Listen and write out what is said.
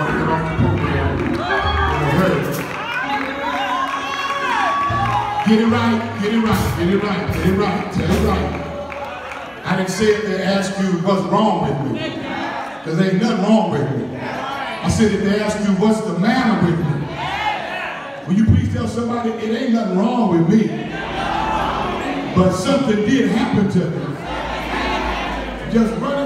want to get off the program in a hurry. Get it right, get it right, get it right, get it right, tell it right. I didn't say if they ask you what's wrong with me, because there ain't nothing wrong with me. I said if they ask you what's the matter with me, will you please tell somebody it ain't nothing wrong with me, but something did happen to me. Just run